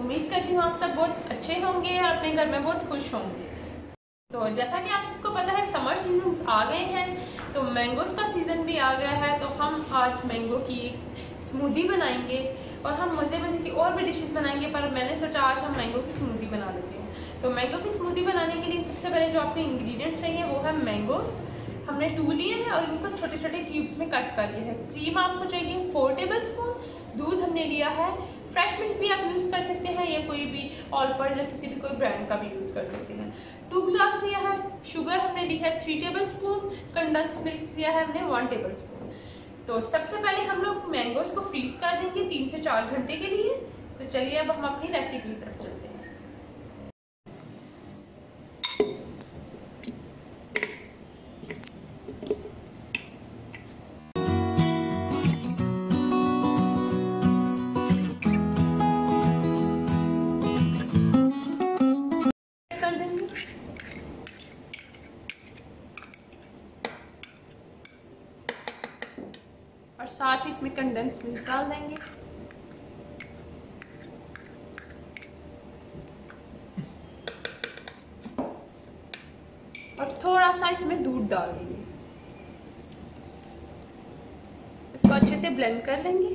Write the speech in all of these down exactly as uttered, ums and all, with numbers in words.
उम्मीद करती हूँ आप सब बहुत अच्छे होंगे और अपने घर में बहुत खुश होंगे। तो जैसा कि आप सबको पता है समर सीजन आ गए हैं, तो मैंगोस का सीज़न भी आ गया है। तो हम आज मैंगो की स्मूदी बनाएंगे और हम मज़े मज़े की और भी डिशेस बनाएंगे, पर मैंने सोचा आज हम मैंगो की स्मूदी बना लेते हैं। तो मैंगो की स्मूदी बनाने के लिए सबसे पहले जो आपके इंग्रेडिएंट्स चाहिए वो है मैंगोस। हमने टू लिए हैं और इनको छोटे छोटे क्यूब्स में कट कर लिया है। क्रीम आपको चाहिए फोर टेबल स्पून। दूध हमने लिया है, फ्रेश मिल्क भी आप यूज़ कर सकते हैं या कोई भी ऑलपर्स या किसी भी कोई ब्रांड का भी यूज़ कर सकते हैं। टू ग्लास लिया है। शुगर हमने ली है three tablespoon. Condense milk लिया है हमने वन टेबल स्पून। तो सबसे पहले हम लोग मैंगोस को फ्रीज कर देंगे तीन से चार घंटे के लिए। तो चलिए अब हम अपनी रेसिपी की तरफ चलते हैं। और साथ ही इसमें कंडेंस मिल्क डाल देंगे। और थोड़ा सा इसमें दूध डाल देंगे। इसको अच्छे से ब्लेंड कर लेंगे।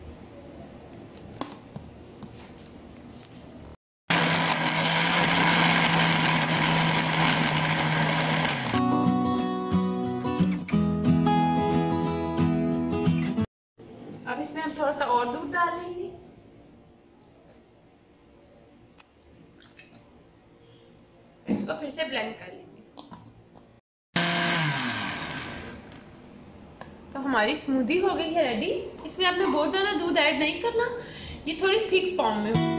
अब इसमें हम थोड़ा सा और दूध डाल लेंगे। इसको फिर से ब्लेंड कर लेंगे। तो हमारी स्मूदी हो गई है रेडी। इसमें आपने बहुत ज़्यादा दूध ऐड नहीं करना, ये थोड़ी थिक फॉर्म में